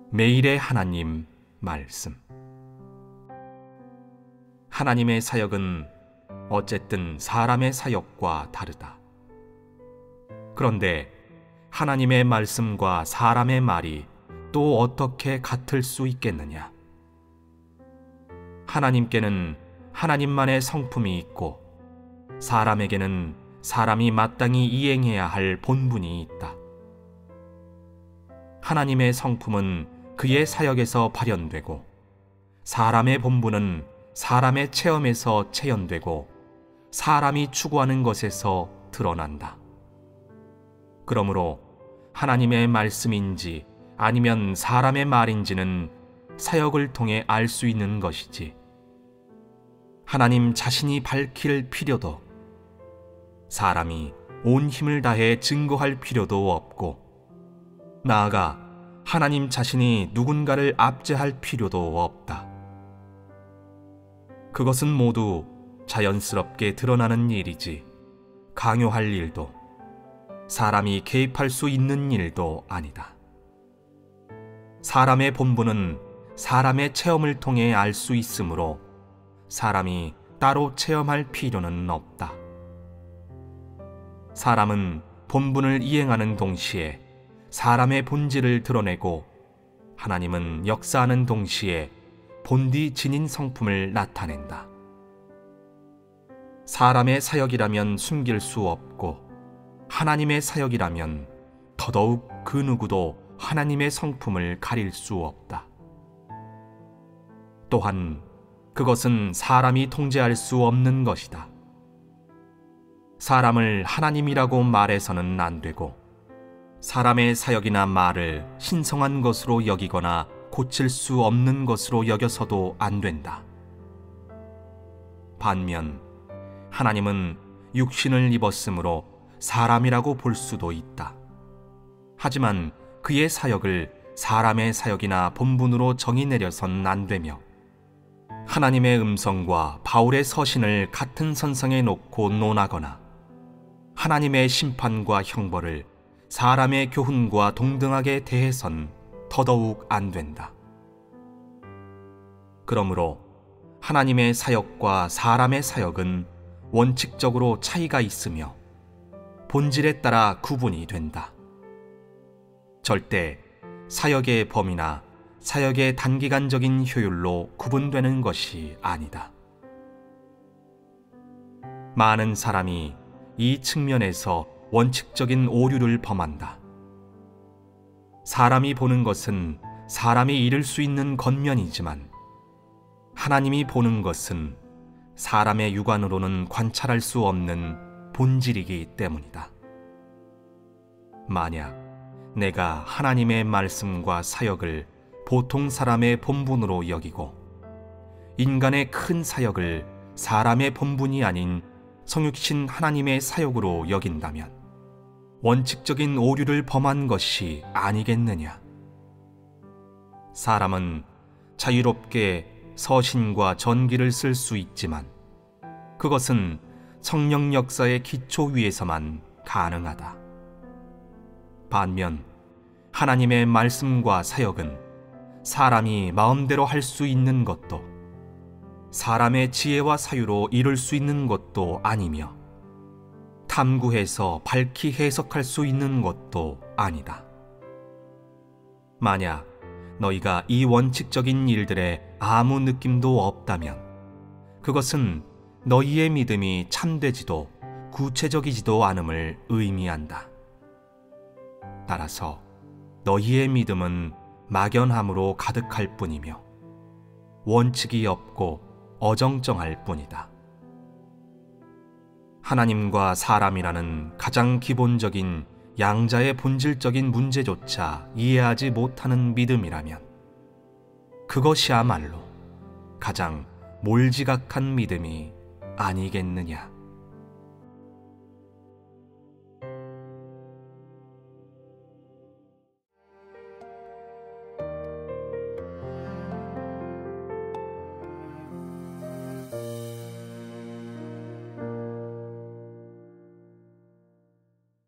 매일의 하나님 말씀. 하나님의 사역은 어쨌든 사람의 사역과 다르다. 그런데 하나님의 말씀과 사람의 말이 또 어떻게 같을 수 있겠느냐? 하나님께는 하나님만의 성품이 있고 사람에게는 사람이 마땅히 이행해야 할 본분이 있다. 하나님의 성품은 그의 사역에서 발현되고 사람의 본분은 사람의 체험에서 체현되고 사람이 추구하는 것에서 드러난다. 그러므로 하나님의 말씀인지 아니면 사람의 말인지는 사역을 통해 알 수 있는 것이지 하나님 자신이 밝힐 필요도 사람이 온 힘을 다해 증거할 필요도 없고 나아가 하나님 자신이 누군가를 압제할 필요도 없다. 그것은 모두 자연스럽게 드러나는 일이지 강요할 일도 사람이 개입할 수 있는 일도 아니다. 사람의 본분은 사람의 체험을 통해 알 수 있으므로 사람이 따로 체험할 필요는 없다. 사람은 본분을 이행하는 동시에 사람의 본질을 드러내고 하나님은 역사하는 동시에 본디 지닌 성품을 나타낸다. 사람의 사역이라면 숨길 수 없고 하나님의 사역이라면 더더욱 그 누구도 하나님의 성품을 가릴 수 없다. 또한 그것은 사람이 통제할 수 없는 것이다. 사람을 하나님이라고 말해서는 안 되고 사람의 사역이나 말을 신성한 것으로 여기거나 고칠 수 없는 것으로 여겨서도 안 된다. 반면 하나님은 육신을 입었으므로 사람이라고 볼 수도 있다. 하지만 그의 사역을 사람의 사역이나 본분으로 정의 내려선 안 되며 하나님의 음성과 바울의 서신을 같은 선상에 놓고 논하거나 하나님의 심판과 형벌을 사람의 교훈과 동등하게 대해선 더더욱 안 된다. 그러므로 하나님의 사역과 사람의 사역은 원칙적으로 차이가 있으며 본질에 따라 구분이 된다. 절대 사역의 범위나 사역의 단기간적인 효율로 구분되는 것이 아니다. 많은 사람이 이 측면에서 원칙적인 오류를 범한다. 사람이 보는 것은 사람이 이룰 수 있는 겉면이지만 하나님이 보는 것은 사람의 육안으로는 관찰할 수 없는 본질이기 때문이다. 만약 내가 하나님의 말씀과 사역을 보통 사람의 본분으로 여기고 인간의 큰 사역을 사람의 본분이 아닌 성육신 하나님의 사역으로 여긴다면 원칙적인 오류를 범한 것이 아니겠느냐? 사람은 자유롭게 서신과 전기를 쓸 수 있지만 그것은 성령 역사의 기초 위에서만 가능하다. 반면 하나님의 말씀과 사역은 사람이 마음대로 할 수 있는 것도 사람의 지혜와 사유로 이룰 수 있는 것도 아니며 탐구해서 밝히 해석할 수 있는 것도 아니다. 만약 너희가 이 원칙적인 일들에 아무 느낌도 없다면 그것은 너희의 믿음이 참되지도 구체적이지도 않음을 의미한다. 따라서 너희의 믿음은 막연함으로 가득할 뿐이며 원칙이 없고 어정쩡할 뿐이다. 하나님과 사람이라는 가장 기본적인 양자의 본질적인 문제조차 이해하지 못하는 믿음이라면 그것이야말로 가장 몰지각한 믿음이 아니겠느냐.